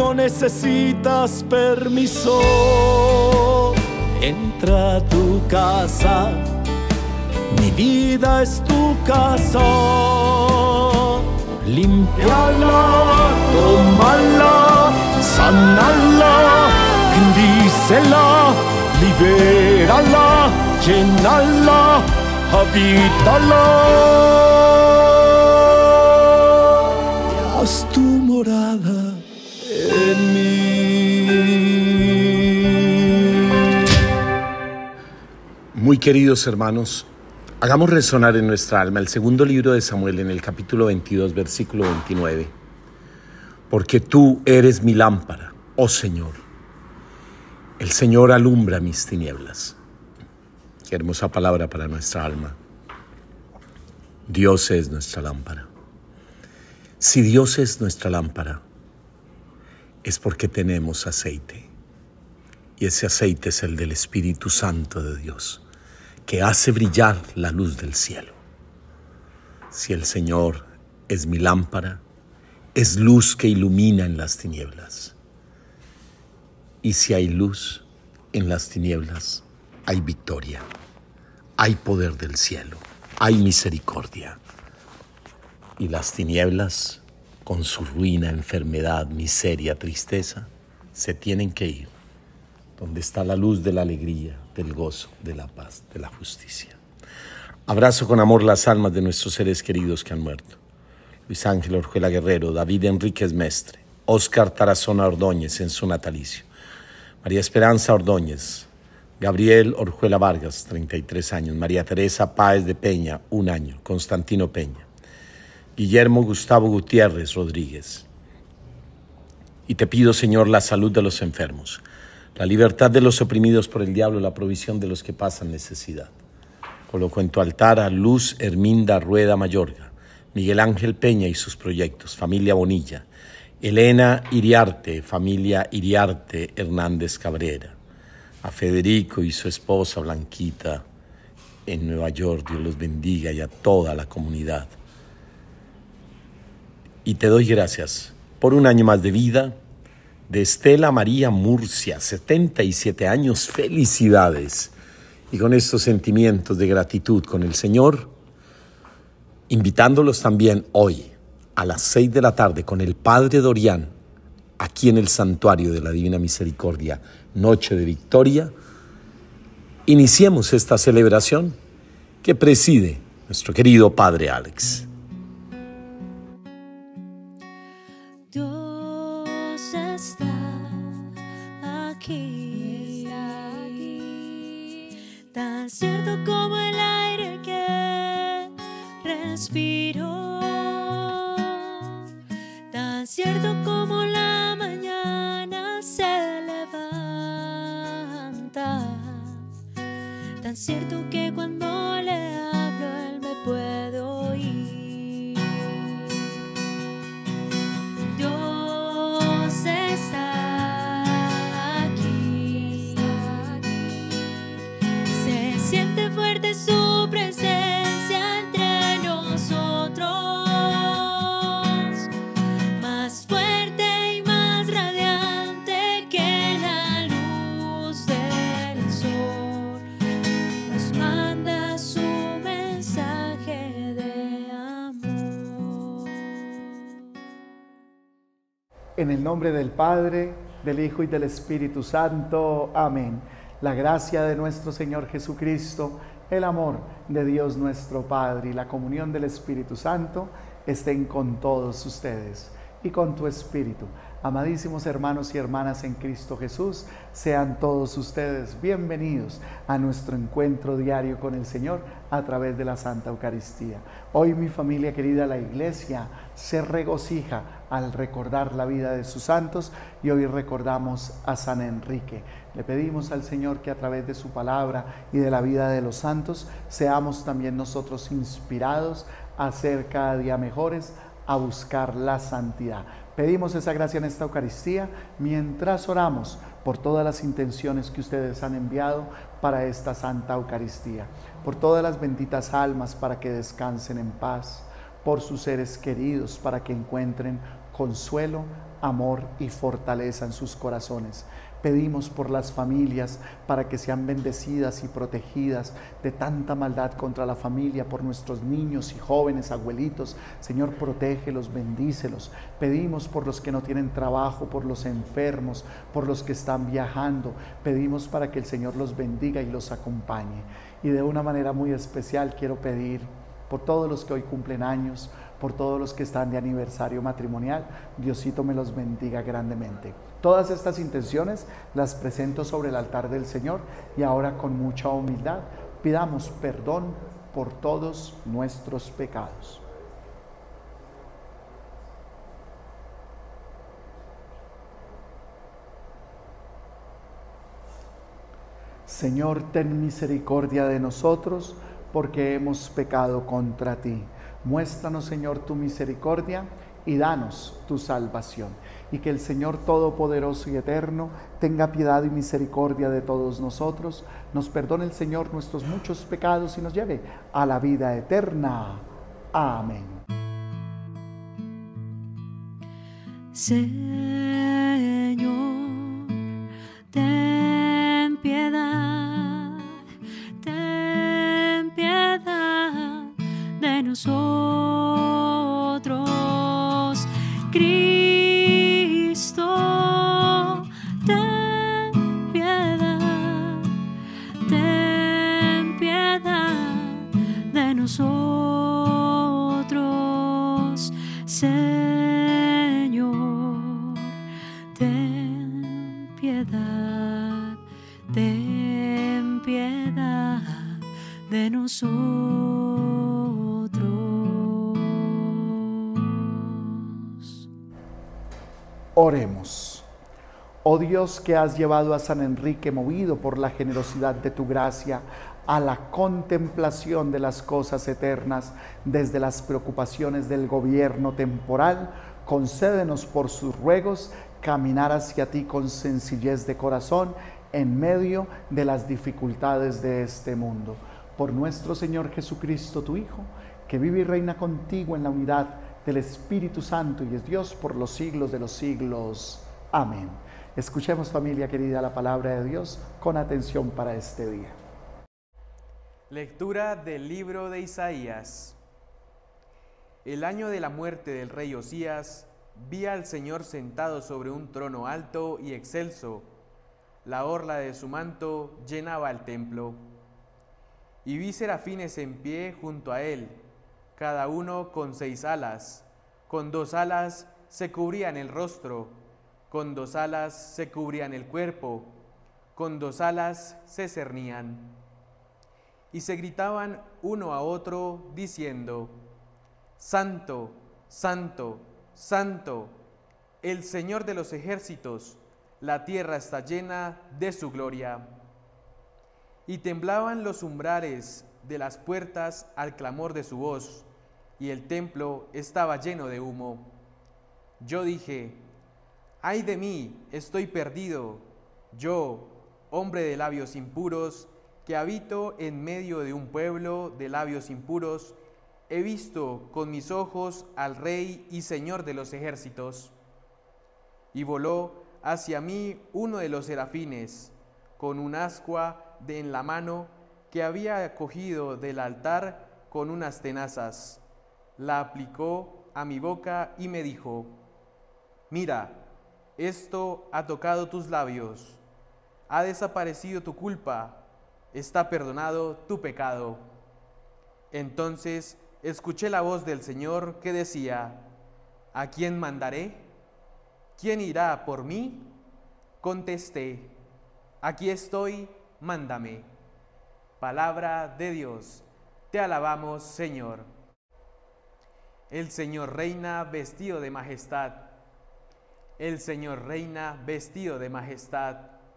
no necesitas permiso. Entra a tu casa, mi vida es tu casa. Límpiala, tómala, sánala, bendícela, libérala, llénala, habítala. Y haz tu morada en mí. Muy queridos hermanos, hagamos resonar en nuestra alma el segundo libro de Samuel en el capítulo 22, versículo 29. Porque tú eres mi lámpara, oh Señor. El Señor alumbra mis tinieblas. Qué hermosa palabra para nuestra alma. Dios es nuestra lámpara. Si Dios es nuestra lámpara, es porque tenemos aceite. Y ese aceite es el del Espíritu Santo de Dios, que hace brillar la luz del cielo. Si el Señor es mi lámpara, es luz que ilumina en las tinieblas. Y si hay luz en las tinieblas, hay victoria, hay poder del cielo, hay misericordia. Y las tinieblas, con su ruina, enfermedad, miseria, tristeza, se tienen que ir donde está la luz de la alegría, del gozo, de la paz, de la justicia. Abrazo con amor las almas de nuestros seres queridos que han muerto. Luis Ángel Orjuela Guerrero, David Enríquez Mestre, Óscar Tarazona Ordóñez en su natalicio, María Esperanza Ordóñez, Gabriel Orjuela Vargas, 33 años, María Teresa Páez de Peña, 1 año, Constantino Peña, Guillermo Gustavo Gutiérrez Rodríguez. Y te pido, Señor, la salud de los enfermos, la libertad de los oprimidos por el diablo, la provisión de los que pasan necesidad. Coloco en tu altar a Luz Herminda Rueda Mayorga, Miguel Ángel Peña y sus proyectos, familia Bonilla, Elena Iriarte, familia Iriarte Hernández Cabrera, a Federico y su esposa Blanquita en Nueva York, Dios los bendiga, y a toda la comunidad. Y te doy gracias por 1 año más de vida de Estela María Murcia, 77 años, felicidades. Y con estos sentimientos de gratitud con el Señor, invitándolos también hoy a las 6 de la tarde con el Padre Dorián, aquí en el Santuario de la Divina Misericordia, Noche de Victoria, iniciemos esta celebración que preside nuestro querido Padre Alex. Tan cierto como el aire que respiro, tan cierto como la mañana se levanta, tan cierto que cuando le hablo él me puede oír. Dios está aquí. Siente fuerte su presencia entre nosotros, más fuerte y más radiante que la luz del sol. Nos manda su mensaje de amor. En el nombre del Padre, del Hijo y del Espíritu Santo. Amén. La gracia de nuestro Señor Jesucristo, el amor de Dios nuestro Padre y la comunión del Espíritu Santo estén con todos ustedes y con tu espíritu. Amadísimos hermanos y hermanas en Cristo Jesús, sean todos ustedes bienvenidos a nuestro encuentro diario con el Señor a través de la Santa Eucaristía. Hoy mi familia querida, la Iglesia se regocija al recordar la vida de sus santos y hoy recordamos a San Enrique. Le pedimos al Señor que a través de su palabra y de la vida de los santos seamos también nosotros inspirados a ser cada día mejores, a buscar la santidad. Pedimos esa gracia en esta Eucaristía mientras oramos por todas las intenciones que ustedes han enviado para esta Santa Eucaristía, por todas las benditas almas para que descansen en paz, por sus seres queridos para que encuentren consuelo, amor y fortaleza en sus corazones. Pedimos por las familias para que sean bendecidas y protegidas de tanta maldad contra la familia, por nuestros niños y jóvenes, abuelitos. Señor, protégelos, bendícelos. Pedimos por los que no tienen trabajo, por los enfermos, por los que están viajando. Pedimos para que el Señor los bendiga y los acompañe. Y de una manera muy especial quiero pedir por todos los que hoy cumplen años, por todos los que están de aniversario matrimonial. Diosito me los bendiga grandemente. Todas estas intenciones las presento sobre el altar del Señor y ahora con mucha humildad pidamos perdón por todos nuestros pecados. Señor, ten misericordia de nosotros, porque hemos pecado contra ti. Muéstranos, Señor, tu misericordia y danos tu salvación. Y que el Señor Todopoderoso y Eterno tenga piedad y misericordia de todos nosotros, nos perdone el Señor nuestros muchos pecados y nos lleve a la vida eterna. Amén. Señor, ten piedad de nosotros. Cristo, ten piedad de nosotros. Señor, ten piedad de nosotros. Oremos. Oh Dios, que has llevado a San Enrique, movido por la generosidad de tu gracia, a la contemplación de las cosas eternas desde las preocupaciones del gobierno temporal, concédenos por sus ruegos caminar hacia ti con sencillez de corazón en medio de las dificultades de este mundo. Por nuestro Señor Jesucristo, tu Hijo, que vive y reina contigo en la unidad del Espíritu Santo y es Dios por los siglos de los siglos. Amén. Escuchemos, familia querida, la palabra de Dios con atención para este día. Lectura del libro de Isaías. El año de la muerte del rey Osías, vi al Señor sentado sobre un trono alto y excelso. La orla de su manto llenaba el templo. Y vi serafines en pie junto a él, cada uno con 6 alas. Con 2 alas se cubrían el rostro, con 2 alas se cubrían el cuerpo, con 2 alas se cernían. Y se gritaban uno a otro, diciendo: Santo, Santo, Santo, el Señor de los ejércitos, la tierra está llena de su gloria. Y temblaban los umbrales de las puertas al clamor de su voz, y el templo estaba lleno de humo. Yo dije: ¡ay de mí, estoy perdido! Yo, hombre de labios impuros, que habito en medio de un pueblo de labios impuros, he visto con mis ojos al Rey y Señor de los ejércitos. Y voló hacia mí uno de los serafines, con un ascua en la mano que había cogido del altar con unas tenazas. La aplicó a mi boca y me dijo: mira, esto ha tocado tus labios, ha desaparecido tu culpa, está perdonado tu pecado. Entonces escuché la voz del Señor que decía: ¿a quién mandaré? ¿Quién irá por mí? Contesté: aquí estoy, mándame. Palabra de Dios. Te alabamos, Señor. El Señor reina vestido de majestad. El Señor reina vestido de majestad.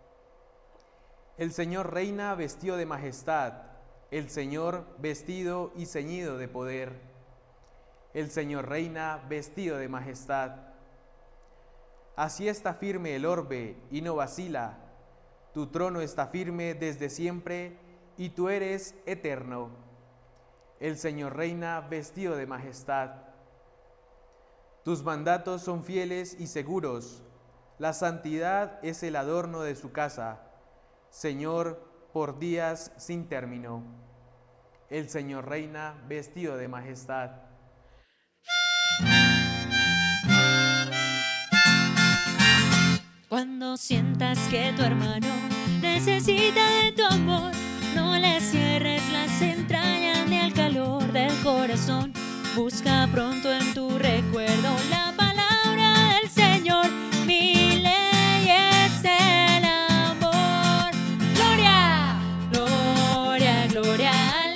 El Señor reina vestido de majestad. El Señor vestido y ceñido de poder. El Señor reina vestido de majestad. Así está firme el orbe y no vacila. Tu trono está firme desde siempre y tú eres eterno. El Señor reina vestido de majestad. Tus mandatos son fieles y seguros. La santidad es el adorno de su casa. Señor, por días sin término. El Señor reina vestido de majestad. Cuando sientas que tu hermano necesita de tu amor, no le cierres las entrañas ni el calor del corazón. Busca pronto en tu recuerdo la palabra del Señor. Mi ley es el amor. Gloria, gloria, gloria,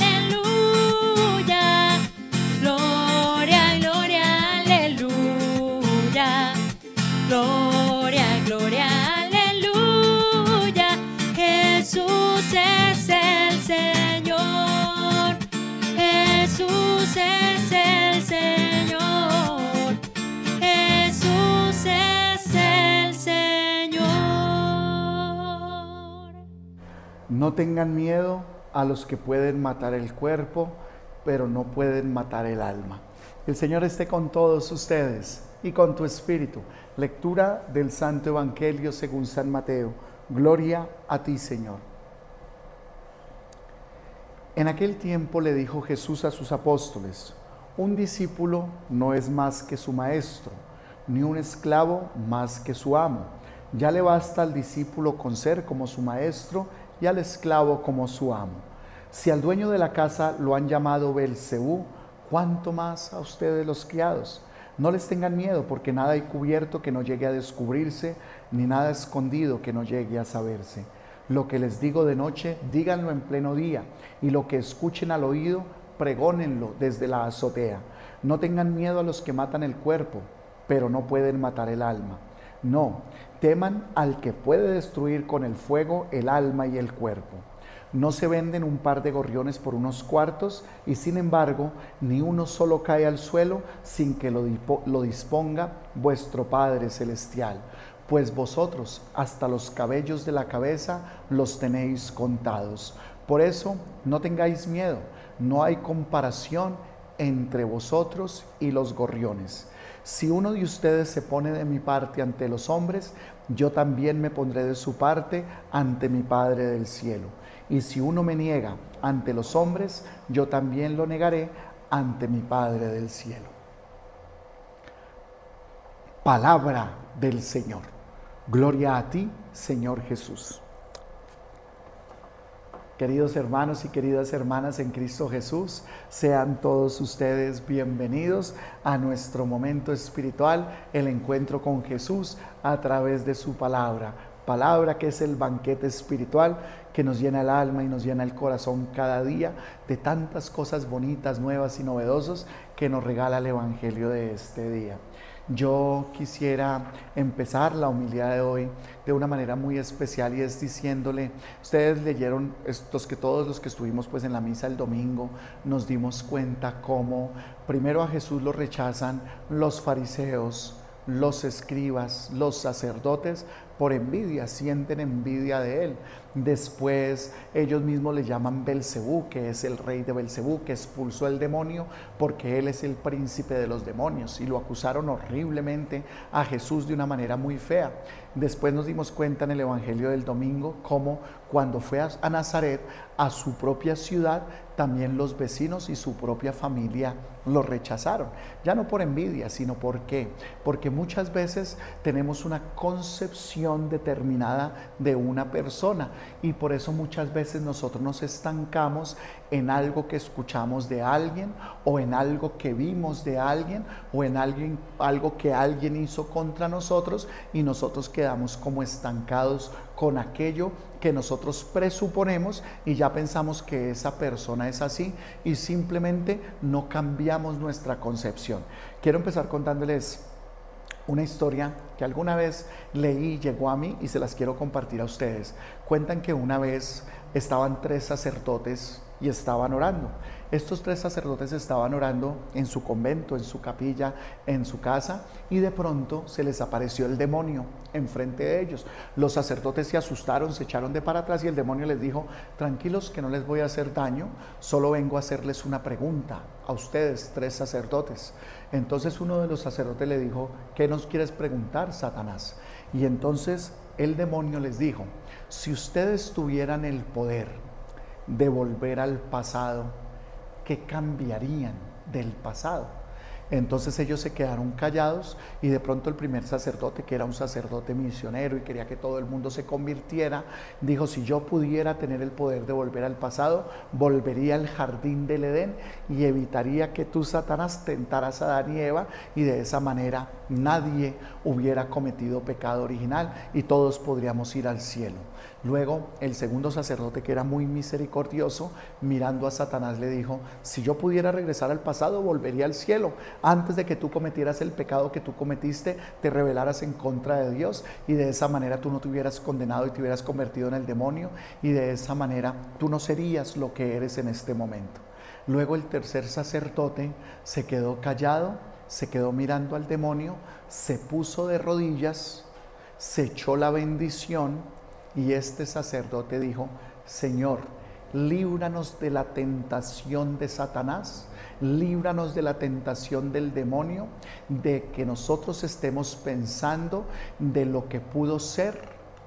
aleluya. Gloria, gloria, aleluya. Gloria, gloria, aleluya. Jesús es el Señor. Jesús es el Señor. Jesús es el Señor. No tengan miedo a los que pueden matar el cuerpo, pero no pueden matar el alma. El Señor esté con todos ustedes y con tu espíritu. Lectura del Santo Evangelio según San Mateo. Gloria a ti, Señor. En aquel tiempo le dijo Jesús a sus apóstoles: un discípulo no es más que su maestro, ni un esclavo más que su amo. Ya le basta al discípulo con ser como su maestro y al esclavo como su amo. Si al dueño de la casa lo han llamado Beelzebú, ¿cuánto más a ustedes los criados? No les tengan miedo, porque nada hay cubierto que no llegue a descubrirse, ni nada escondido que no llegue a saberse. Lo que les digo de noche, díganlo en pleno día, y lo que escuchen al oído, pregónenlo desde la azotea. No tengan miedo a los que matan el cuerpo, pero no pueden matar el alma. No, teman al que puede destruir con el fuego el alma y el cuerpo. No se venden un par de gorriones por unos cuartos, y sin embargo, ni uno solo cae al suelo sin que lo disponga vuestro Padre Celestial. Pues vosotros, hasta los cabellos de la cabeza, los tenéis contados. Por eso, no tengáis miedo, no hay comparación entre vosotros y los gorriones. Si uno de ustedes se pone de mi parte ante los hombres, yo también me pondré de su parte ante mi Padre del cielo. Y si uno me niega ante los hombres, yo también lo negaré ante mi Padre del cielo. Palabra del Señor. Gloria a ti, Señor Jesús. Queridos hermanos y queridas hermanas en Cristo Jesús, sean todos ustedes bienvenidos a nuestro momento espiritual, el encuentro con Jesús a través de su palabra. Palabra que es el banquete espiritual que nos llena el alma y nos llena el corazón cada día de tantas cosas bonitas, nuevas y novedosas que nos regala el Evangelio de este día. Yo quisiera empezar la homilía de hoy de una manera muy especial, y es diciéndole, ustedes leyeron, todos los que estuvimos pues en la misa el domingo, nos dimos cuenta cómo primero a Jesús lo rechazan los fariseos, los escribas, los sacerdotes, por envidia, sienten envidia de él. Después ellos mismos le llaman Beelzebú, que es el rey de Beelzebú, que expulsó el demonio porque él es el príncipe de los demonios, y lo acusaron horriblemente a Jesús de una manera muy fea. Después nos dimos cuenta en el Evangelio del domingo cómo cuando fue a Nazaret, a su propia ciudad, también los vecinos y su propia familia lo rechazaron. Ya no por envidia, sino ¿por qué? Porque muchas veces tenemos una concepción determinada de una persona, y por eso muchas veces nosotros nos estancamos en algo que escuchamos de alguien, o en algo que vimos de alguien, o en algo que alguien hizo contra nosotros, y nosotros quedamos como estancados con aquello que nosotros presuponemos, y ya pensamos que esa persona es así, y simplemente no cambiamos nuestra concepción. Quiero empezar contándoles una historia que alguna vez leí y llegó a mí, y se las quiero compartir a ustedes. Cuentan que una vez estaban 3 sacerdotes y estaban orando. Estos 3 sacerdotes estaban orando en su convento, en su capilla, en su casa, y de pronto se les apareció el demonio enfrente de ellos. Los sacerdotes se asustaron, se echaron de para atrás y el demonio les dijo: tranquilos, que no les voy a hacer daño, solo vengo a hacerles una pregunta a ustedes, 3 sacerdotes. Entonces uno de los sacerdotes le dijo: ¿qué nos quieres preguntar, Satanás? Y entonces el demonio les dijo: si ustedes tuvieran el poder de volver al pasado, ¿qué cambiarían del pasado? Entonces ellos se quedaron callados y de pronto el primer sacerdote, que era un sacerdote misionero y quería que todo el mundo se convirtiera, dijo: si yo pudiera tener el poder de volver al pasado, volvería al jardín del Edén y evitaría que tú, Satanás, tentaras a Adán y Eva, y de esa manera nadie hubiera cometido pecado original y todos podríamos ir al cielo. Luego el segundo sacerdote, que era muy misericordioso, mirando a Satanás le dijo: si yo pudiera regresar al pasado, volvería al cielo. Antes de que tú cometieras el pecado que tú cometiste, te rebelaras en contra de Dios y de esa manera tú no te hubieras condenado y te hubieras convertido en el demonio, y de esa manera tú no serías lo que eres en este momento. Luego el tercer sacerdote se quedó callado, se quedó mirando al demonio, se puso de rodillas, se echó la bendición. Y este sacerdote dijo: Señor, líbranos de la tentación de Satanás, líbranos de la tentación del demonio, de que nosotros estemos pensando de lo que pudo ser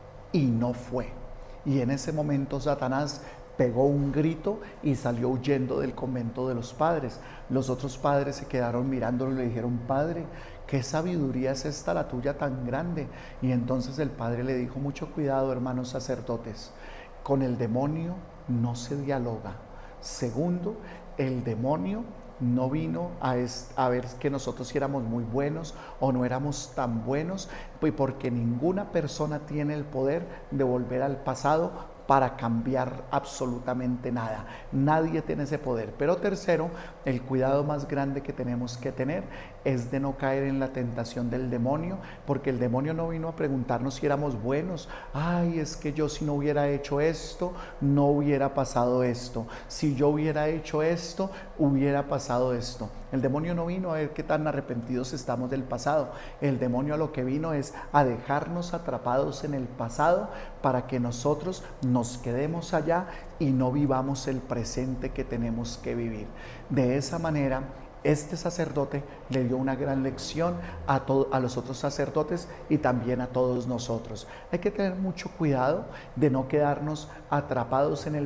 y no fue. Y en ese momento Satanás pegó un grito y salió huyendo del convento de los padres. Los otros padres se quedaron mirándolo y le dijeron: Padre, ¿qué sabiduría es esta la tuya tan grande? Y entonces el padre le dijo: mucho cuidado, hermanos sacerdotes, con el demonio no se dialoga. Segundo, el demonio no vino a ver que nosotros si éramos muy buenos o no éramos tan buenos, pues porque ninguna persona tiene el poder de volver al pasado para cambiar absolutamente nada. Nadie tiene ese poder. Pero tercero, el cuidado más grande que tenemos que tener es de no caer en la tentación del demonio, porque el demonio no vino a preguntarnos si éramos buenos. Ay, es que yo si no hubiera hecho esto, no hubiera pasado esto. Si yo hubiera hecho esto, hubiera pasado esto. El demonio no vino a ver qué tan arrepentidos estamos del pasado. El demonio a lo que vino es a dejarnos atrapados en el pasado para que nosotros nos quedemos allá y no vivamos el presente que tenemos que vivir. De esa manera, este sacerdote le dio una gran lección a los otros sacerdotes y también a todos nosotros. Hay que tener mucho cuidado de no quedarnos atrapados en el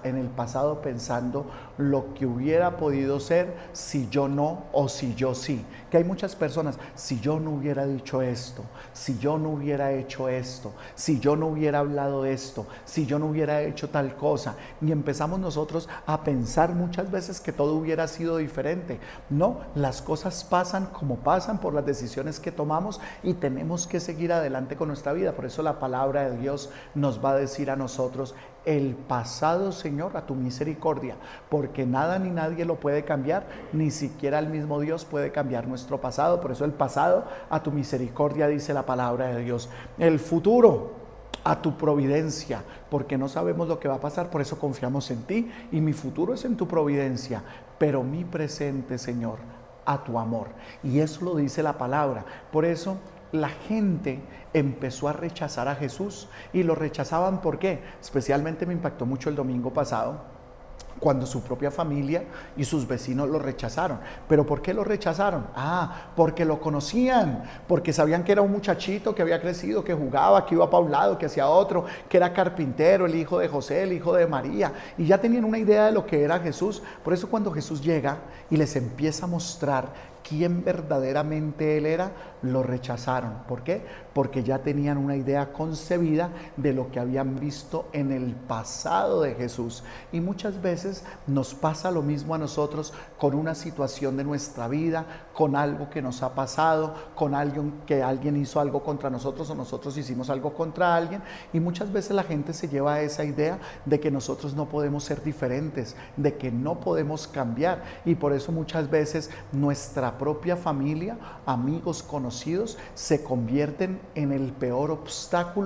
pasado pensando lo que hubiera podido ser si yo no o si yo sí. Que hay muchas personas: si yo no hubiera dicho esto, si yo no hubiera hecho esto, si yo no hubiera hablado esto, si yo no hubiera hecho tal cosa. Y empezamos nosotros a pensar muchas veces que todo hubiera sido diferente. No, las cosas pasan como pasan por las decisiones que tomamos y tenemos que seguir adelante con nuestra vida. Por eso la palabra de Dios nos va a decir a nosotros: el pasado, Señor, a tu misericordia, porque nada ni nadie lo puede cambiar, ni siquiera el mismo Dios puede cambiar nuestro pasado. Por eso el pasado a tu misericordia, dice la palabra de Dios. El futuro a tu providencia, porque no sabemos lo que va a pasar, por eso confiamos en ti, y mi futuro es en tu providencia, pero mi presente, Señor, a tu amor. Y eso lo dice la palabra. Por eso la gente empezó a rechazar a Jesús, y lo rechazaban. ¿Por qué? Especialmente me impactó mucho el domingo pasado, cuando su propia familia y sus vecinos lo rechazaron. ¿Pero por qué lo rechazaron? Porque lo conocían, porque sabían que era un muchachito que había crecido, que jugaba, que iba para un lado, que hacía otro, que era carpintero, el hijo de José, el hijo de María, y ya tenían una idea de lo que era Jesús. Por eso cuando Jesús llega y les empieza a mostrar quién verdaderamente Él era, lo rechazaron. ¿Por qué? Porque ya tenían una idea concebida de lo que habían visto en el pasado de Jesús. Y muchas veces nos pasa lo mismo a nosotros con una situación de nuestra vida, con algo que nos ha pasado, con alguien hizo algo contra nosotros o nosotros hicimos algo contra alguien, y muchas veces la gente se lleva a esa idea de que nosotros no podemos ser diferentes, de que no podemos cambiar, y por eso muchas veces nuestra propia familia, amigos, conocidos, se convierten en el peor obstáculo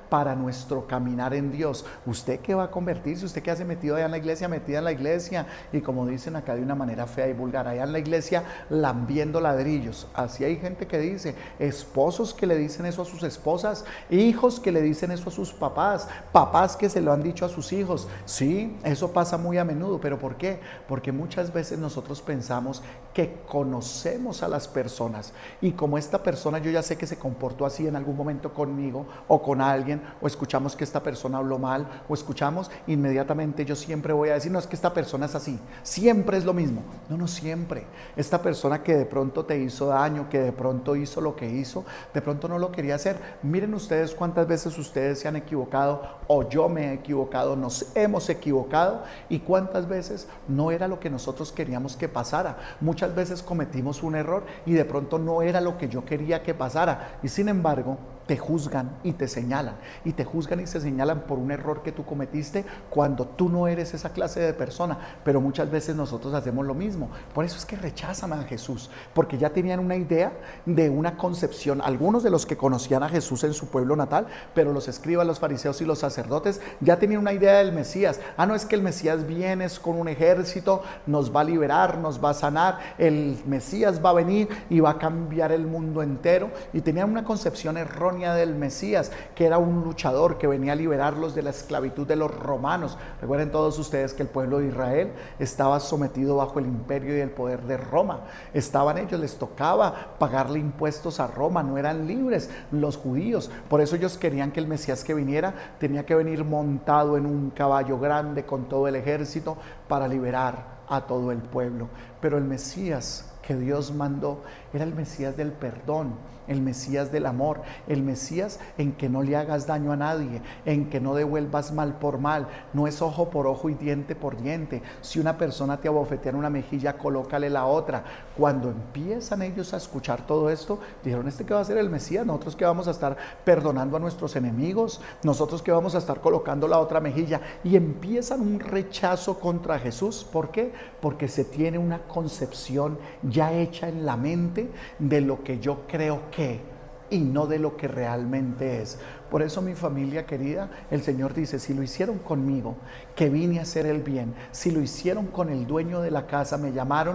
para nuestro caminar en Dios. ¿Usted qué va a convertirse? ¿Usted qué hace metido allá en la iglesia, metida en la iglesia? Y como dicen acá de una manera fea y vulgar, allá en la iglesia lambiendo ladrillos. Así hay gente que dice, esposos que le dicen eso a sus esposas, hijos que le dicen eso a sus papás, papás que se lo han dicho a sus hijos. Sí, eso pasa muy a menudo, pero ¿por qué? Porque muchas veces nosotros pensamos que conocemos a las personas y como esta persona yo ya sé que se comportó así en algún momento conmigo o con alguien, o escuchamos que esta persona habló mal, o escuchamos, inmediatamente yo siempre voy a decir, no, es que esta persona es así, siempre es lo mismo. No, no siempre. Esta persona que de pronto te hizo daño, que de pronto hizo lo que hizo, de pronto no lo quería hacer. Miren ustedes cuántas veces ustedes se han equivocado, o yo me he equivocado, nos hemos equivocado, y cuántas veces no era lo que nosotros queríamos que pasara. Muchas veces cometimos un error y de pronto no era lo que yo quería que pasara, y sin embargo te juzgan y te señalan, y te juzgan y se señalan por un error que tú cometiste cuando tú no eres esa clase de persona. Pero muchas veces nosotros hacemos lo mismo. Por eso es que rechazan a Jesús, porque ya tenían una idea de una concepción, algunos de los que conocían a Jesús en su pueblo natal, pero los escribas, los fariseos y los sacerdotes ya tenían una idea del Mesías. Ah, no, es que el Mesías viene con un ejército, nos va a liberar, nos va a sanar, el Mesías va a venir y va a cambiar el mundo entero, y tenían una concepción errónea del Mesías, que era un luchador que venía a liberarlos de la esclavitud de los romanos. Recuerden todos ustedes que el pueblo de Israel estaba sometido bajo el imperio y el poder de Roma. Estaban ellos, les tocaba pagarle impuestos a Roma, no eran libres los judíos. Por eso ellos querían que el Mesías que viniera tenía que venir montado en un caballo grande con todo el ejército para liberar a todo el pueblo. Pero el Mesías que Dios mandó era el Mesías del perdón, el Mesías del amor, el Mesías en que no le hagas daño a nadie, en que no devuelvas mal por mal. No es ojo por ojo y diente por diente. Si una persona te abofetea en una mejilla, colócale la otra. Cuando empiezan ellos a escuchar todo esto, dijeron, ¿este qué va a ser el Mesías? Nosotros que vamos a estar perdonando a nuestros enemigos, nosotros que vamos a estar colocando la otra mejilla, y empiezan un rechazo contra Jesús. ¿Por qué? Porque se tiene una concepción ya hecha en la mente de lo que yo creo que, y no de lo que realmente es. Por eso, mi familia querida, el Señor dice, si lo hicieron conmigo, que vine a hacer el bien, si lo hicieron con el dueño de la casa, me llamaron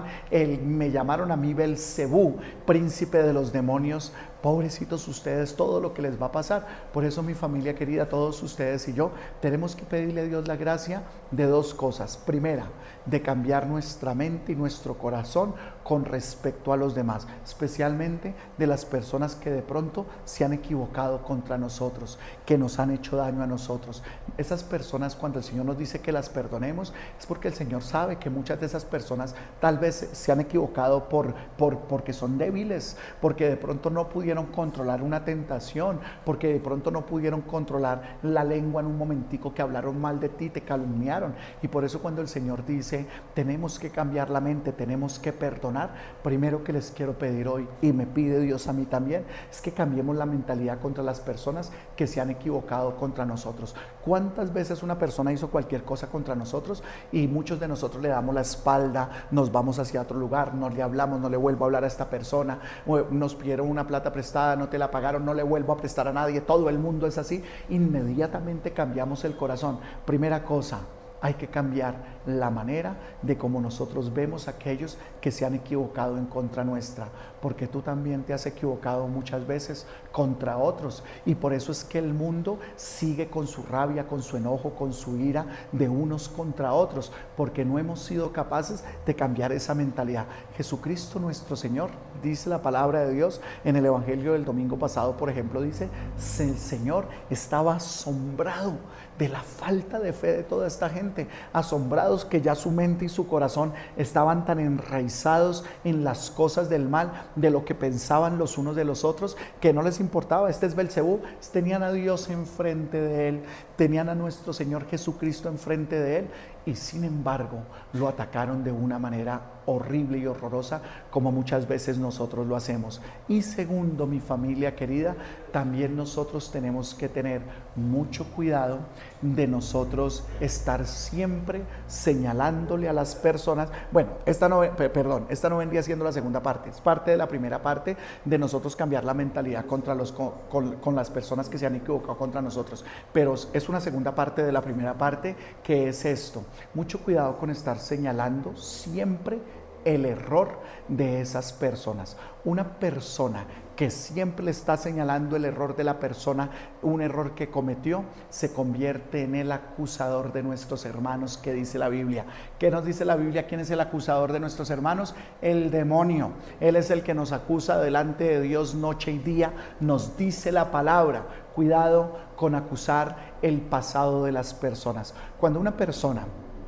a mí Belcebú, príncipe de los demonios. Pobrecitos ustedes, todo lo que les va a pasar. Por eso, mi familia querida, todos ustedes y yo tenemos que pedirle a Dios la gracia de dos cosas. Primera, de cambiar nuestra mente y nuestro corazón con respecto a los demás, especialmente de las personas que de pronto se han equivocado contra nosotros, que nos han hecho daño a nosotros. Esas personas, cuando el Señor nos dice que las perdonemos, es porque el Señor sabe que muchas de esas personas tal vez se han equivocado porque son débiles, porque de pronto no pudieron controlar una tentación, porque de pronto no pudieron controlar la lengua en un momentico que hablaron mal de ti, te calumniaron. Y por eso cuando el Señor dice, tenemos que cambiar la mente, tenemos que perdonar, primero que les quiero pedir hoy, y me pide Dios a mí también, es que cambiemos la mentalidad contra las personas que se han equivocado contra nosotros. ¿Cuántas veces una persona hizo cualquier cosa contra nosotros y muchos de nosotros le damos la espalda, nos vamos hacia otro lugar, no le hablamos, no le vuelvo a hablar a esta persona, nos pidieron una plata prestada, no te la pagaron, no le vuelvo a prestar a nadie? Todo el mundo es así. Inmediatamente cambiamos el corazón. Primera cosa, hay que cambiar la manera de cómo nosotros vemos a aquellos que se han equivocado en contra nuestra, porque tú también te has equivocado muchas veces contra otros, y por eso es que el mundo sigue con su rabia, con su enojo, con su ira de unos contra otros, porque no hemos sido capaces de cambiar esa mentalidad. Jesucristo nuestro Señor, dice la palabra de Dios en el Evangelio del domingo pasado, por ejemplo, dice, el Señor estaba asombrado de la falta de fe de toda esta gente, asombrados que ya su mente y su corazón estaban tan enraizados en las cosas del mal, de lo que pensaban los unos de los otros, que no les importaba. Este es Belcebú. Tenían a Dios enfrente de él, tenían a nuestro Señor Jesucristo enfrente de él, y sin embargo lo atacaron de una manera horrible y horrorosa, como muchas veces nosotros lo hacemos. Y segundo, mi familia querida, también nosotros tenemos que tener mucho cuidado de nosotros estar siempre señalándole a las personas. Bueno, esta no vendría siendo la segunda parte, es parte de la primera parte de nosotros cambiar la mentalidad contra con las personas que se han equivocado contra nosotros, pero es una segunda parte de la primera parte, que es esto: mucho cuidado con estar señalando siempre el error de esas personas. Una persona que siempre le está señalando el error de la persona, un error que cometió, se convierte en el acusador de nuestros hermanos, que dice la Biblia. ¿Qué nos dice la Biblia? ¿Quién es el acusador de nuestros hermanos? El demonio. Él es el que nos acusa delante de Dios noche y día. Nos dice la palabra: cuidado con acusar el pasado de las personas. Cuando una persona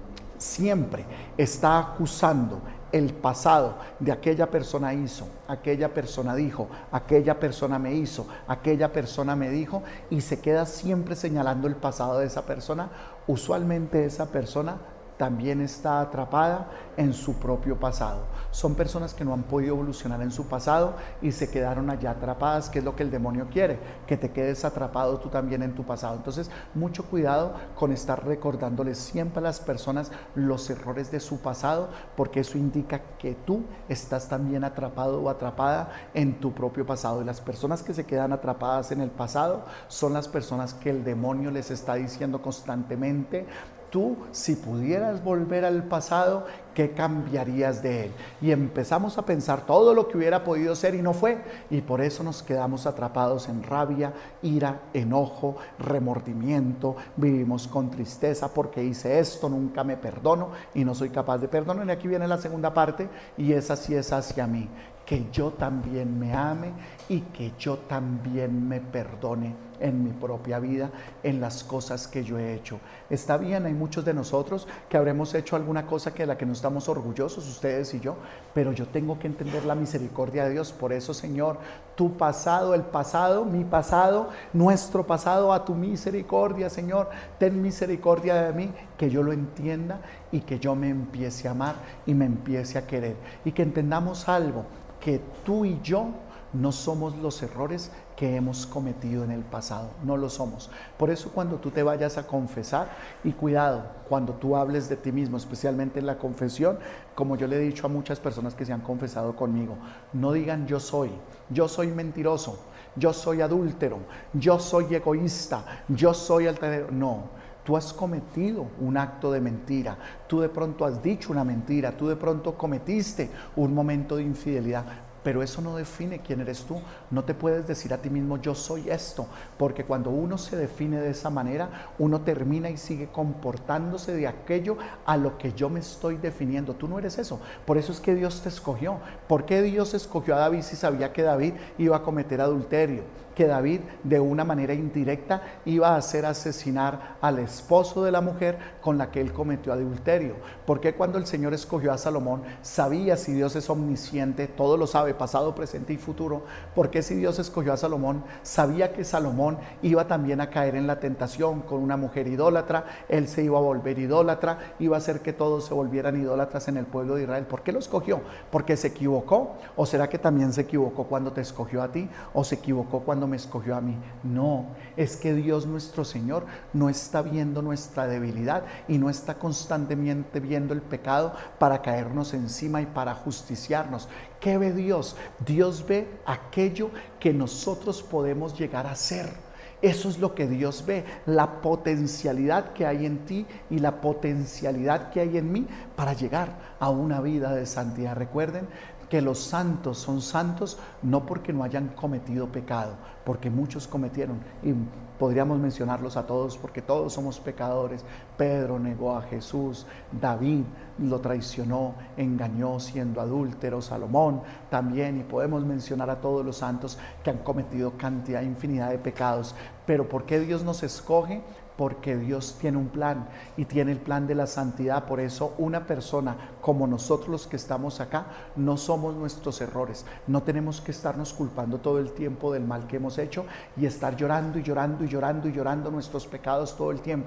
siempre está acusando el pasado de aquella persona hizo, aquella persona dijo, aquella persona me hizo, aquella persona me dijo, y se queda siempre señalando el pasado de esa persona, usualmente esa persona también está atrapada en su propio pasado. Son personas que no han podido evolucionar en su pasado y se quedaron allá atrapadas, que es lo que el demonio quiere, que te quedes atrapado tú también en tu pasado. Entonces, mucho cuidado con estar recordándoles siempre a las personas los errores de su pasado, porque eso indica que tú estás también atrapado o atrapada en tu propio pasado. Y las personas que se quedan atrapadas en el pasado son las personas que el demonio les está diciendo constantemente: tú, si pudieras volver al pasado, ¿qué cambiarías de él? Y empezamos a pensar todo lo que hubiera podido ser y no fue, y por eso nos quedamos atrapados en rabia, ira, enojo, remordimiento. Vivimos con tristeza porque hice esto, nunca me perdono y no soy capaz de perdonar. Y aquí viene la segunda parte, y esa sí es hacia mí: que yo también me ame y que yo también me perdone en mi propia vida, en las cosas que yo he hecho. Está bien, hay muchos de nosotros que habremos hecho alguna cosa de la que no estamos orgullosos, ustedes y yo, pero yo tengo que entender la misericordia de Dios. Por eso, Señor, tu pasado, el pasado, mi pasado, nuestro pasado, a tu misericordia, Señor, ten misericordia de mí, que yo lo entienda y que yo me empiece a amar y me empiece a querer, y que entendamos algo: que tú y yo no somos los errores que hemos cometido en el pasado, no lo somos. Por eso, cuando tú te vayas a confesar, y cuidado cuando tú hables de ti mismo, especialmente en la confesión, como yo le he dicho a muchas personas que se han confesado conmigo, no digan yo soy mentiroso, yo soy adúltero, yo soy egoísta, yo soy altanero. No, tú has cometido un acto de mentira, tú de pronto has dicho una mentira, tú de pronto cometiste un momento de infidelidad, pero eso no define quién eres tú. No te puedes decir a ti mismo yo soy esto, porque cuando uno se define de esa manera, uno termina y sigue comportándose de aquello a lo que yo me estoy definiendo. Tú no eres eso. Por eso es que Dios te escogió. ¿Por qué Dios escogió a David si sabía que David iba a cometer adulterio? Que David, de una manera indirecta, iba a hacer asesinar al esposo de la mujer con la que él cometió adulterio. Porque cuando el Señor escogió a Salomón, sabía, si Dios es omnisciente, todo lo sabe, pasado, presente y futuro, porque si Dios escogió a Salomón, sabía que Salomón iba también a caer en la tentación con una mujer idólatra, él se iba a volver idólatra, iba a hacer que todos se volvieran idólatras en el pueblo de Israel. ¿Por qué lo escogió? ¿Porque se equivocó? ¿O será que también se equivocó cuando te escogió a ti? ¿O se equivocó cuando me escogió a mí? No, es que Dios nuestro Señor no está viendo nuestra debilidad y no está constantemente viendo el pecado para caernos encima y para justiciarnos. ¿Qué ve Dios? Dios ve aquello que nosotros podemos llegar a ser. Eso es lo que Dios ve, la potencialidad que hay en ti y la potencialidad que hay en mí para llegar a una vida de santidad. Recuerden que los santos son santos no porque no hayan cometido pecado, porque muchos cometieron, y podríamos mencionarlos a todos porque todos somos pecadores. Pedro negó a Jesús, David lo traicionó, engañó siendo adúltero, Salomón también, y podemos mencionar a todos los santos que han cometido cantidad, infinidad de pecados. Pero ¿por qué Dios nos escoge? Porque Dios tiene un plan, y tiene el plan de la santidad. Por eso una persona como nosotros los que estamos acá no somos nuestros errores. No tenemos que estarnos culpando todo el tiempo del mal que hemos hecho y estar llorando y llorando y llorando y llorando nuestros pecados todo el tiempo.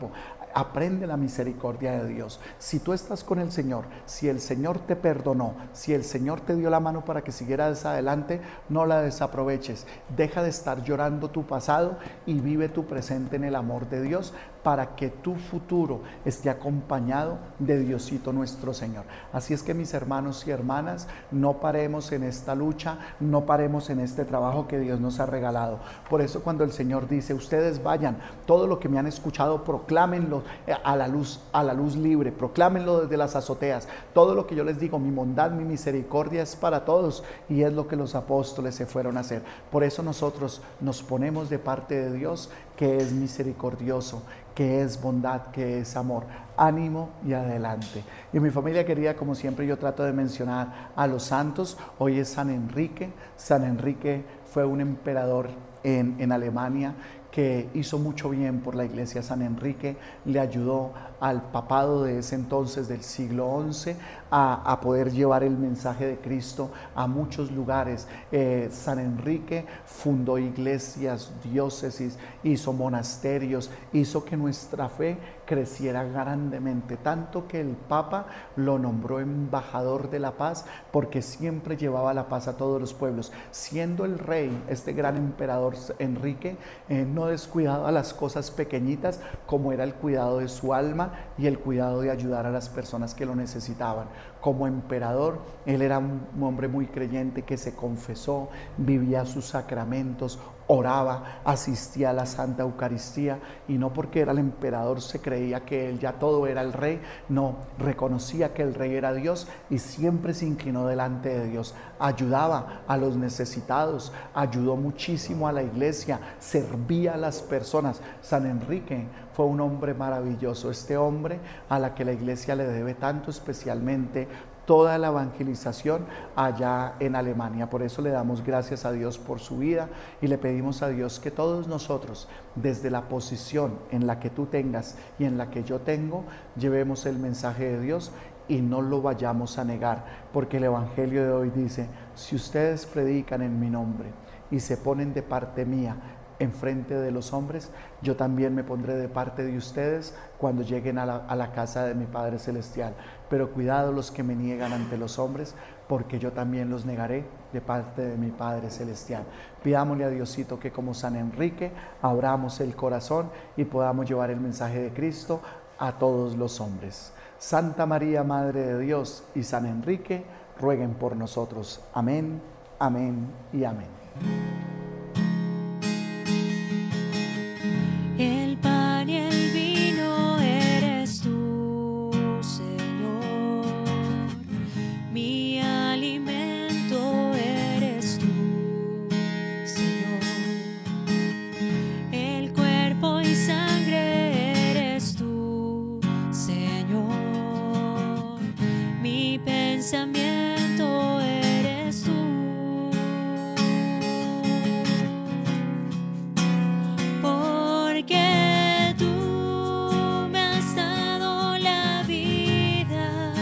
Aprende la misericordia de Dios. Si tú estás con el Señor, si el Señor te perdonó, si el Señor te dio la mano para que siguieras adelante, no la desaproveches. Deja de estar llorando tu pasado y vive tu presente en el amor de Dios, para que tu futuro esté acompañado de Diosito nuestro Señor. Así es que, mis hermanos y hermanas, no paremos en esta lucha, no paremos en este trabajo que Dios nos ha regalado. Por eso, cuando el Señor dice: ustedes vayan, todo lo que me han escuchado, proclámenlo a la luz libre, proclámenlo desde las azoteas. Todo lo que yo les digo, mi bondad, mi misericordia es para todos, y es lo que los apóstoles se fueron a hacer. Por eso nosotros nos ponemos de parte de Dios, que es misericordioso, que es bondad, que es amor. Ánimo y adelante. Y mi familia querida, como siempre yo trato de mencionar a los santos. Hoy es San Enrique. San Enrique fue un emperador en Alemania que hizo mucho bien por la iglesia. San Enrique le ayudó al papado de ese entonces, del siglo XI, a poder llevar el mensaje de Cristo a muchos lugares. San Enrique fundó iglesias, diócesis, hizo monasterios, hizo que nuestra fe creciera grandemente, tanto que el Papa lo nombró embajador de la paz, porque siempre llevaba la paz a todos los pueblos. Siendo el rey, este gran emperador Enrique, no descuidaba las cosas pequeñitas, como era el cuidado de su alma y el cuidado de ayudar a las personas que lo necesitaban. Como emperador, él era un hombre muy creyente, que se confesó, vivía sus sacramentos, oraba, asistía a la Santa Eucaristía, y no porque era el emperador se creía que él ya todo era el rey. No, reconocía que el rey era Dios y siempre se inclinó delante de Dios. Ayudaba a los necesitados, ayudó muchísimo a la iglesia, servía a las personas. San Enrique fue un hombre maravilloso, este hombre a la que la iglesia le debe tanto, especialmente toda la evangelización allá en Alemania. Por eso le damos gracias a Dios por su vida, y le pedimos a Dios que todos nosotros, desde la posición en la que tú tengas y en la que yo tengo, llevemos el mensaje de Dios y no lo vayamos a negar, porque el evangelio de hoy dice: si ustedes predican en mi nombre y se ponen de parte mía en frente de los hombres, yo también me pondré de parte de ustedes cuando lleguen a la casa de mi Padre Celestial. Pero cuidado los que me niegan ante los hombres, porque yo también los negaré de parte de mi Padre Celestial. Pidámosle a Diosito que, como San Enrique, abramos el corazón y podamos llevar el mensaje de Cristo a todos los hombres. Santa María, Madre de Dios, y San Enrique, rueguen por nosotros. Amén, amén y amén. El pan y el vino eres tú, Señor. Mi alimento eres tú, Señor. El cuerpo y sangre eres tú, Señor. Mi pensamiento eres tú. Porque tú me has dado la vida,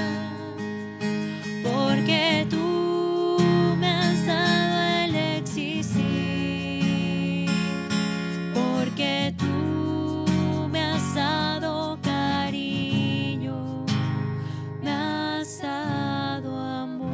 porque tú me has dado el existir, porque tú me has dado cariño, me has dado amor.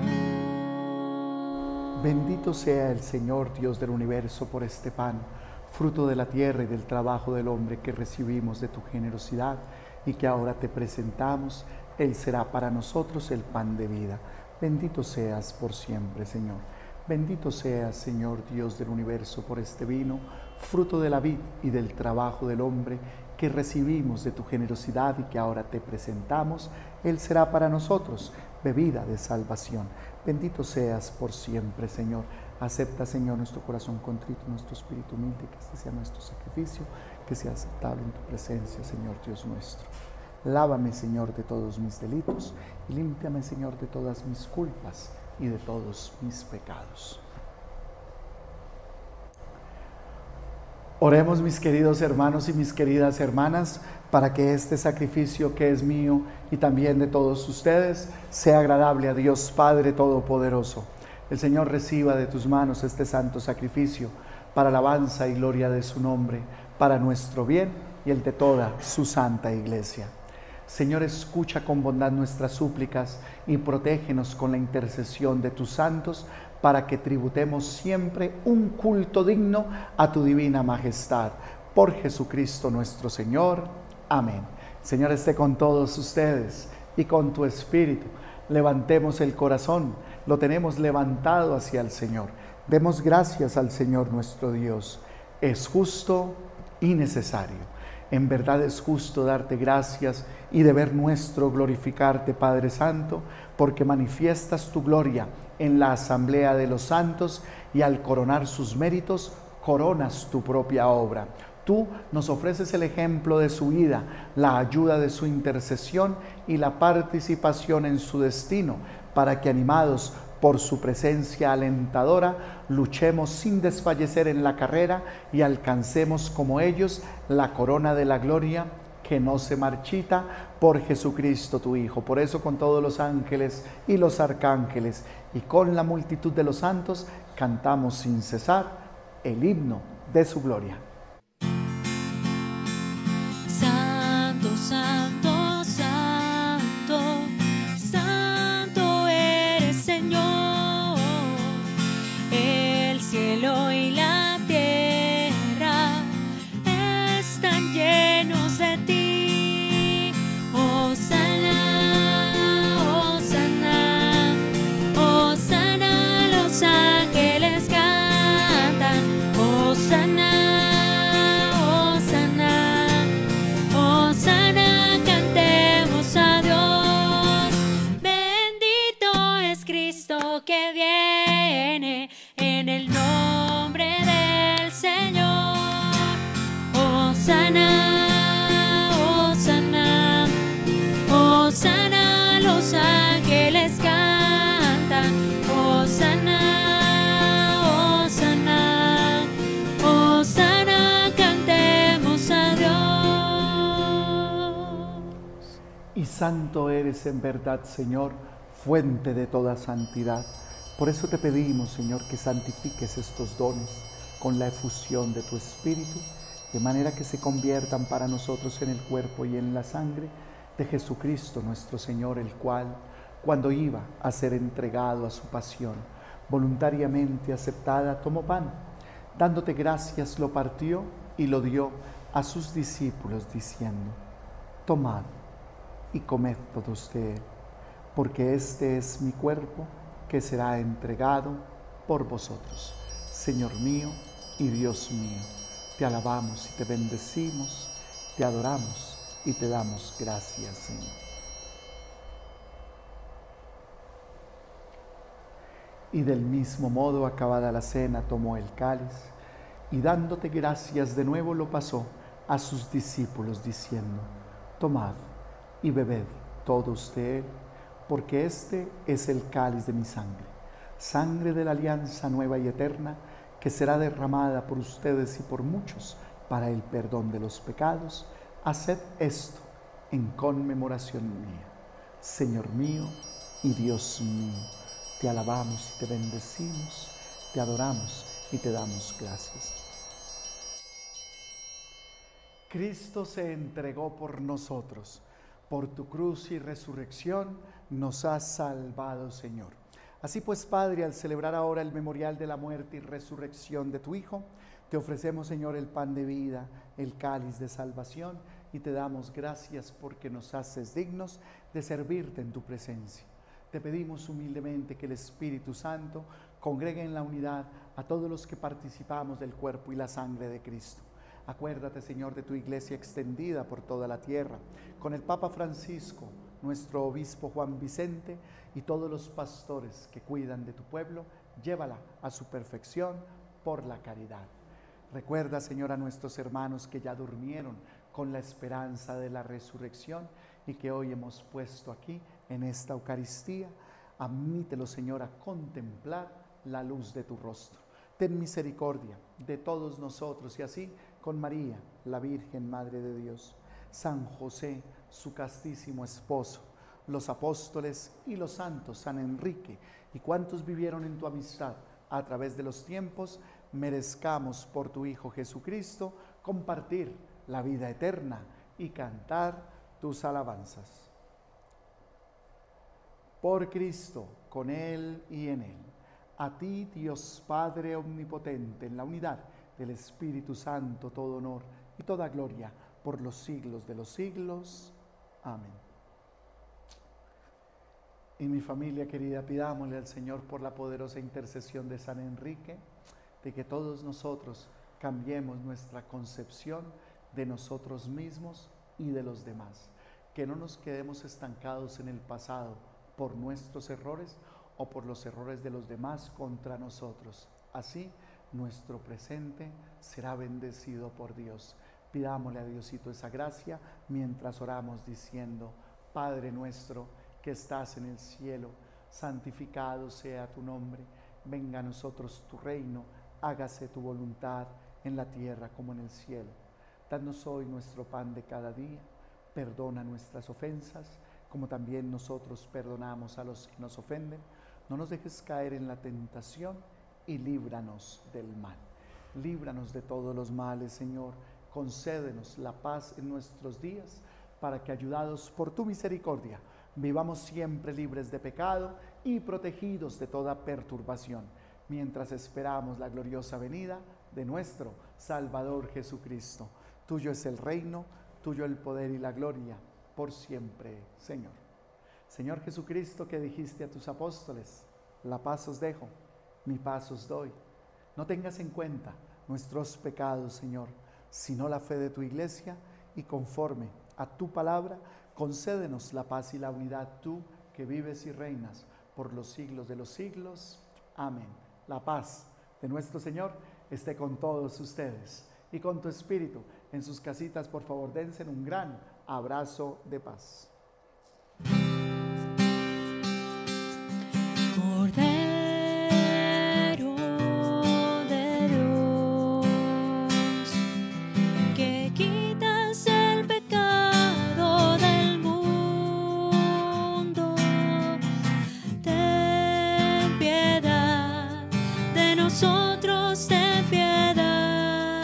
Bendito sea el Señor Dios del universo por este pan, fruto de la tierra y del trabajo del hombre, que recibimos de tu generosidad y que ahora te presentamos. Él será para nosotros el pan de vida. Bendito seas por siempre, Señor. Bendito seas, Señor Dios del universo, por este vino, fruto de la vid y del trabajo del hombre, que recibimos de tu generosidad y que ahora te presentamos. Él será para nosotros bebida de salvación. Bendito seas por siempre, Señor. Acepta, Señor, nuestro corazón contrito, nuestro espíritu humilde, que este sea nuestro sacrificio, que sea aceptable en tu presencia, Señor Dios nuestro. Lávame, Señor, de todos mis delitos, y límpiame, Señor, de todas mis culpas y de todos mis pecados. Oremos, mis queridos hermanos y mis queridas hermanas, para que este sacrificio que es mío y también de todos ustedes sea agradable a Dios Padre Todopoderoso. El Señor reciba de tus manos este santo sacrificio, para alabanza y gloria de su nombre, para nuestro bien y el de toda su santa Iglesia. Señor, escucha con bondad nuestras súplicas y protégenos con la intercesión de tus santos, para que tributemos siempre un culto digno a tu divina majestad. Por Jesucristo nuestro Señor. Amén. Señor esté con todos ustedes y con tu espíritu. Levantemos el corazón, lo tenemos levantado hacia el Señor. Demos gracias al Señor nuestro Dios. Es justo y necesario. En verdad es justo darte gracias y deber nuestro glorificarte, Padre Santo, porque manifiestas tu gloria en la asamblea de los santos y al coronar sus méritos, coronas tu propia obra. Tú nos ofreces el ejemplo de su vida, la ayuda de su intercesión y la participación en su destino, para que animados por su presencia alentadora, luchemos sin desfallecer en la carrera y alcancemos como ellos la corona de la gloria que no se marchita, por Jesucristo tu Hijo. Por eso, con todos los ángeles y los arcángeles y con la multitud de los santos, cantamos sin cesar el himno de su gloria. Santo, santo, santo, santo eres, Señor. El cielo y la tierra están llenos de ti. Hosana, hosana, hosana, los ángeles cantan. Hosana, hosana, hosana, cantemos a Dios. Bendito es Cristo que viene en el nombre del Señor. Hosana, hosana, hosana, los ángeles cantan. Hosana, hosana, hosana, cantemos a Dios. Y santo eres en verdad, Señor, fuente de toda santidad. Por eso te pedimos, Señor, que santifiques estos dones con la efusión de tu Espíritu, de manera que se conviertan para nosotros en el cuerpo y en la sangre de Jesucristo nuestro Señor, el cual, cuando iba a ser entregado a su pasión, voluntariamente aceptada, tomó pan, dándote gracias, lo partió y lo dio a sus discípulos, diciendo: tomad y comed todos de él, porque este es mi cuerpo que será entregado por vosotros. Señor mío y Dios mío, te alabamos y te bendecimos, te adoramos y te damos gracias, Señor. Y del mismo modo, acabada la cena, tomó el cáliz y dándote gracias de nuevo lo pasó a sus discípulos, diciendo: tomad y bebed todos de él, porque este es el cáliz de mi sangre, sangre de la alianza nueva y eterna, que será derramada por ustedes y por muchos para el perdón de los pecados. Haced esto en conmemoración mía. Señor mío y Dios mío, te alabamos y te bendecimos, te adoramos y te damos gracias. Cristo se entregó por nosotros. Por tu cruz y resurrección nos has salvado, Señor. Así pues, Padre, al celebrar ahora el memorial de la muerte y resurrección de tu Hijo, te ofrecemos, Señor, el pan de vida, el cáliz de salvación, y te damos gracias porque nos haces dignos de servirte en tu presencia. Te pedimos humildemente que el Espíritu Santo congregue en la unidad a todos los que participamos del cuerpo y la sangre de Cristo. Acuérdate, Señor, de tu iglesia extendida por toda la tierra, con el Papa Francisco, nuestro obispo Juan Vicente y todos los pastores que cuidan de tu pueblo. Llévala a su perfección por la caridad. Recuerda, Señor, a nuestros hermanos que ya durmieron con la esperanza de la resurrección y que hoy hemos puesto aquí en esta Eucaristía. Admítelos, Señor, a contemplar la luz de tu rostro. Ten misericordia de todos nosotros y así con María, la Virgen Madre de Dios, San José, su castísimo esposo, los apóstoles y los santos, San Enrique y cuantos vivieron en tu amistad a través de los tiempos, merezcamos por tu Hijo Jesucristo compartir la vida eterna y cantar tus alabanzas. Por Cristo, con Él y en Él, a ti, Dios Padre omnipotente, en la unidad del Espíritu Santo, todo honor y toda gloria por los siglos de los siglos. Amén. Y mi familia querida, pidámosle al Señor por la poderosa intercesión de San Enrique, de que todos nosotros cambiemos nuestra concepción de nosotros mismos y de los demás, que no nos quedemos estancados en el pasado por nuestros errores o por los errores de los demás contra nosotros. Así, nuestro presente será bendecido por Dios. Pidámosle a Diosito esa gracia mientras oramos diciendo: Padre nuestro que estás en el cielo, santificado sea tu nombre, venga a nosotros tu reino, hágase tu voluntad en la tierra como en el cielo. Danos hoy nuestro pan de cada día, perdona nuestras ofensas, como también nosotros perdonamos a los que nos ofenden. No nos dejes caer en la tentación y líbranos del mal. Líbranos de todos los males, Señor. Concédenos la paz en nuestros días, para que, ayudados por tu misericordia, vivamos siempre libres de pecado y protegidos de toda perturbación, mientras esperamos la gloriosa venida de nuestro Salvador Jesucristo. Tuyo es el reino, tuyo el poder y la gloria, por siempre, Señor. Señor Jesucristo, que dijiste a tus apóstoles: la paz os dejo, mi paz os doy. No tengas en cuenta nuestros pecados, Señor, sino la fe de tu iglesia, y conforme a tu palabra, concédenos la paz y la unidad, tú que vives y reinas por los siglos de los siglos. Amén. La paz de nuestro Señor esté con todos ustedes y con tu espíritu. En sus casitas, por favor, dense un gran abrazo de paz. Cordero de Dios, que quitas el pecado del mundo, ten piedad de nosotros, ten piedad,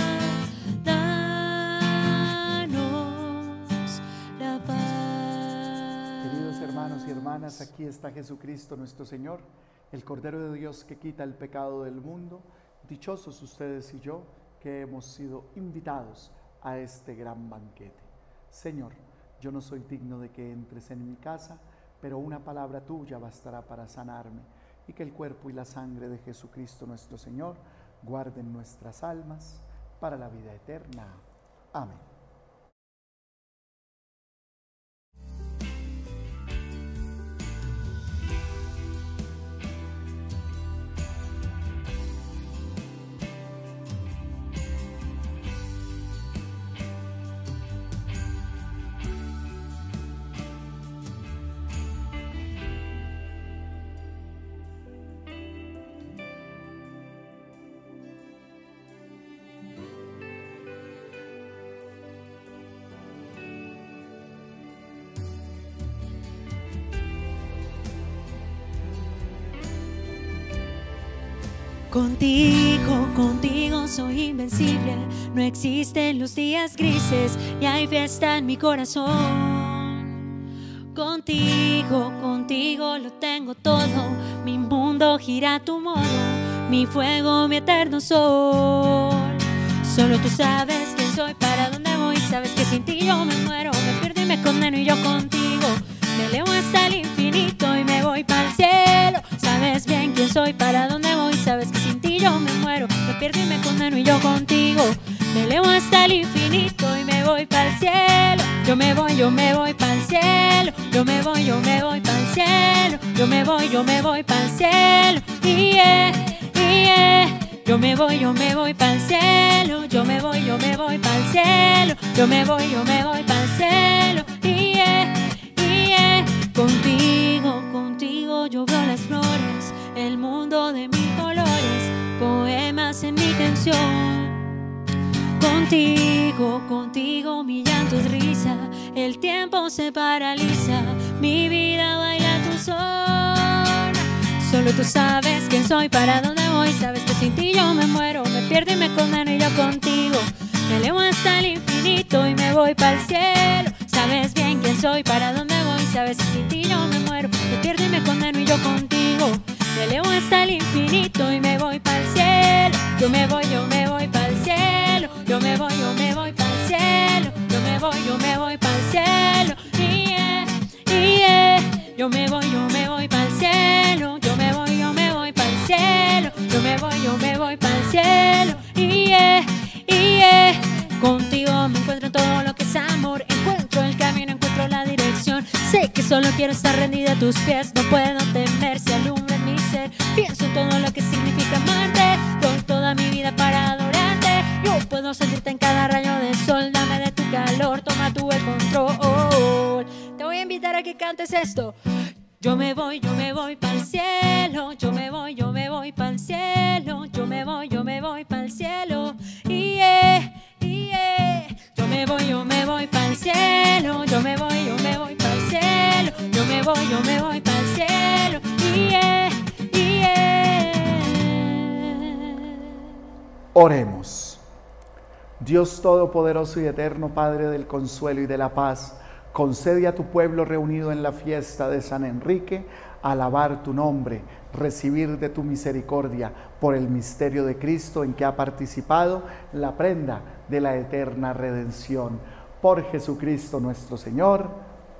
danos la paz. Queridos hermanos y hermanas, aquí está Jesucristo nuestro Señor, el Cordero de Dios que quita el pecado del mundo. Dichosos ustedes y yo que hemos sido invitados a este gran banquete. Señor, yo no soy digno de que entres en mi casa, pero una palabra tuya bastará para sanarme, y que el cuerpo y la sangre de Jesucristo nuestro Señor guarden nuestras almas para la vida eterna. Amén. Contigo soy invencible, no existen los días grises y hay fiesta en mi corazón. Contigo lo tengo todo, mi mundo gira a tu modo, mi fuego, mi eterno sol. Solo tú sabes quién soy, para dónde voy, sabes que sin ti yo me muero, me pierdo y me condeno, y yo contigo me elevo hasta el infinito y me voy para el cielo. Sabes bien quién soy, para dónde voy, sabes que sin ti yo me muero, me pierdo y me condeno, y yo contigo me elevo hasta el infinito y me voy para el cielo. Yo me voy para el cielo, yo me voy para el cielo, yo me voy para el cielo, yo me voy para el cielo, yo me voy para el cielo, yo me voy para el cielo, Contigo yo veo las flores, el mundo de mil colores, poemas en mi canción. Contigo mi llanto es risa, el tiempo se paraliza, mi vida baila a tu son. Solo tú sabes quién soy, para dónde voy, sabes que sin ti yo me muero, me pierdo y me condeno, y yo contigo me elevo hasta el infinito voy para el cielo. Sabes bien quién soy, para dónde voy, sabes que sin ti yo me muero. Me pierdo y me condeno y yo contigo me elevo hasta el infinito y me voy para el cielo. Yo me voy para el cielo. Yo me voy para el cielo. Yo me voy para el cielo. Yo me voy para el cielo. Yo me voy para el cielo. Yo me voy para el cielo. Contigo me encuentro en todo lo que es amor. Encuentro el camino, encuentro la dirección. Sé que solo quiero estar rendida a tus pies. No puedo temer si alumbra mi ser. Pienso en todo lo que significa amarte. Doy toda mi vida para adorarte. Yo puedo sentirte en cada rayo de sol. Dame de tu calor, toma tú el control. Te voy a invitar a que cantes esto. Yo me voy para el cielo. Yo me voy para el cielo. Yo me voy para el cielo. Yo me voy para el cielo. Yo me voy para el cielo. Yo me voy para el cielo. Oremos. Dios Todopoderoso y Eterno, Padre del consuelo y de la paz, concede a tu pueblo reunido en la fiesta de San Enrique alabar tu nombre, recibir de tu misericordia por el misterio de Cristo en que ha participado la prenda de la eterna redención. Por Jesucristo nuestro Señor.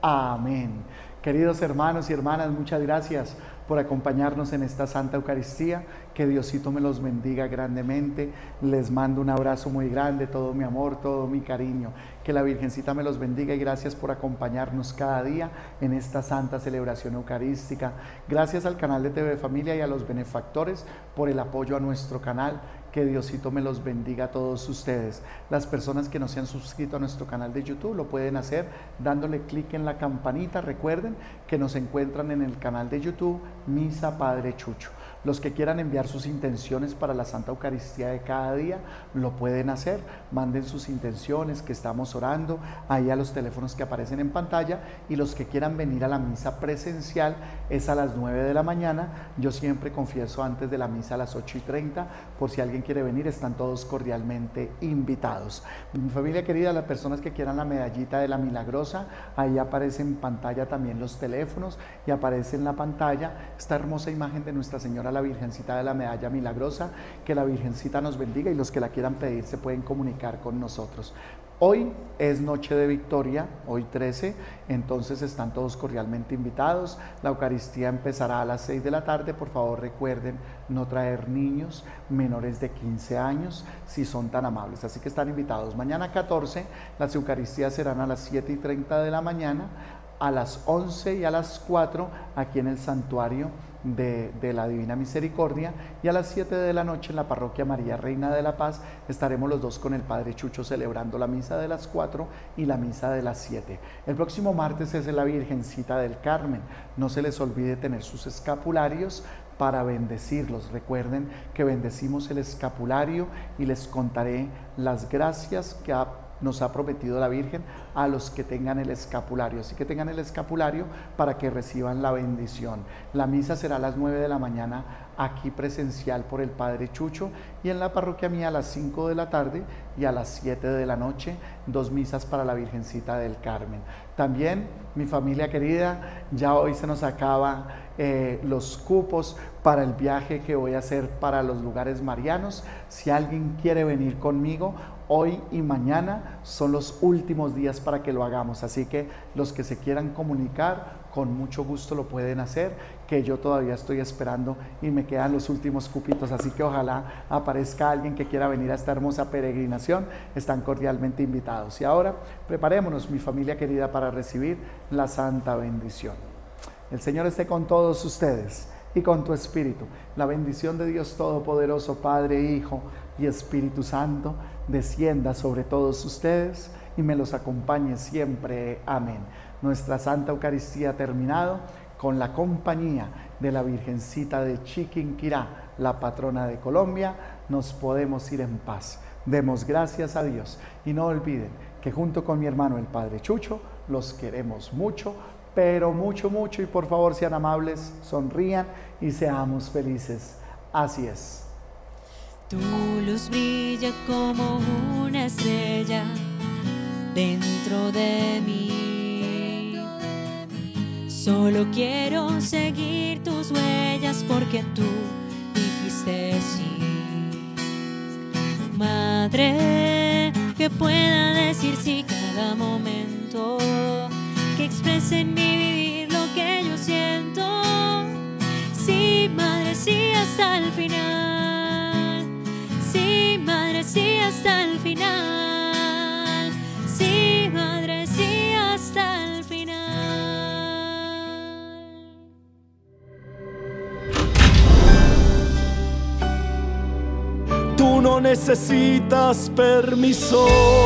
Amén. Queridos hermanos y hermanas, muchas gracias por acompañarnos en esta Santa Eucaristía. Que Diosito me los bendiga grandemente. Les mando un abrazo muy grande, todo mi amor, todo mi cariño. Que la Virgencita me los bendiga y gracias por acompañarnos cada día en esta santa celebración eucarística. Gracias al canal de TV Familia y a los benefactores por el apoyo a nuestro canal. Que Diosito me los bendiga a todos ustedes. Las personas que no se han suscrito a nuestro canal de YouTube lo pueden hacer dándole clic en la campanita. Recuerden que nos encuentran en el canal de YouTube Misa Padre Chucho. Los que quieran enviar sus intenciones para la Santa Eucaristía de cada día, lo pueden hacer. Manden sus intenciones, que estamos orando, ahí a los teléfonos que aparecen en pantalla. Y los que quieran venir a la misa presencial es a las 9 de la mañana. Yo siempre confieso antes de la misa a las 8:30. Por si alguien quiere venir, están todos cordialmente invitados. Mi familia querida, las personas que quieran la medallita de la Milagrosa, ahí aparece en pantalla también los teléfonos y aparece en la pantalla esta hermosa imagen de Nuestra Señora la Virgencita de la Medalla Milagrosa. Que la Virgencita nos bendiga y los que la quieran pedir se pueden comunicar con nosotros. Hoy es noche de victoria, hoy 13, entonces están todos cordialmente invitados. La Eucaristía empezará a las 6 de la tarde. Por favor recuerden no traer niños menores de 15 años si son tan amables, así que están invitados. Mañana 14 las Eucaristías serán a las 7:30 de la mañana, a las 11 y a las 4 aquí en el santuario de la Divina Misericordia, y a las 7 de la noche en la parroquia María Reina de la Paz estaremos los dos con el Padre Chucho celebrando la misa de las 4 y la misa de las 7. El próximo martes es la Virgencita del Carmen. No se les olvide tener sus escapularios para bendecirlos. Recuerden que bendecimos el escapulario y les contaré las gracias que nos ha prometido la Virgen a los que tengan el escapulario. Así que tengan el escapulario para que reciban la bendición. La misa será a las 9 de la mañana aquí presencial por el Padre Chucho, y en la parroquia mía a las 5 de la tarde y a las 7 de la noche, 2 misas para la Virgencita del Carmen. También, mi familia querida, ya hoy se nos acaba los cupos para el viaje que voy a hacer para los lugares marianos. Si alguien quiere venir conmigo, hoy y mañana son los últimos días para que lo hagamos, así que los que se quieran comunicar, con mucho gusto lo pueden hacer, que yo todavía estoy esperando y me quedan los últimos cupitos, así que ojalá aparezca alguien que quiera venir a esta hermosa peregrinación. Están cordialmente invitados. Y ahora preparémonos, mi familia querida, para recibir la santa bendición. El Señor esté con todos ustedes y con tu espíritu. La bendición de Dios Todopoderoso, Padre, Hijo y Espíritu Santo, descienda sobre todos ustedes y me los acompañe siempre. Amén. Nuestra Santa Eucaristía ha terminado. Con la compañía de la Virgencita de Chiquinquirá, la patrona de Colombia, nos podemos ir en paz. Demos gracias a Dios y no olviden que junto con mi hermano el Padre Chucho los queremos mucho, pero mucho, mucho, y por favor sean amables, sonrían y seamos felices. Así es. Tu luz brilla como una estrella, dentro de mí. Solo quiero seguir tus huellas porque tú dijiste sí. Madre, que pueda decir sí cada momento, que exprese en mí vivir lo que yo siento. Sí, madre, sí hasta el final. Sí, madre, sí hasta el final. Sí, madre, sí hasta el final. Tú no necesitas permiso.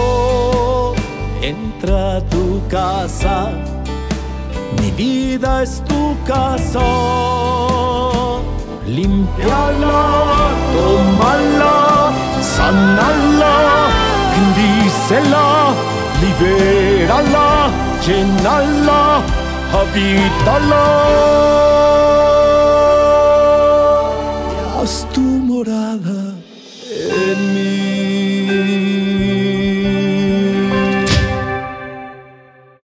Entra a tu casa. Mi vida es tu casa. Límpiala, tómala, sanala, bendícela, libérala, llénala, habítala.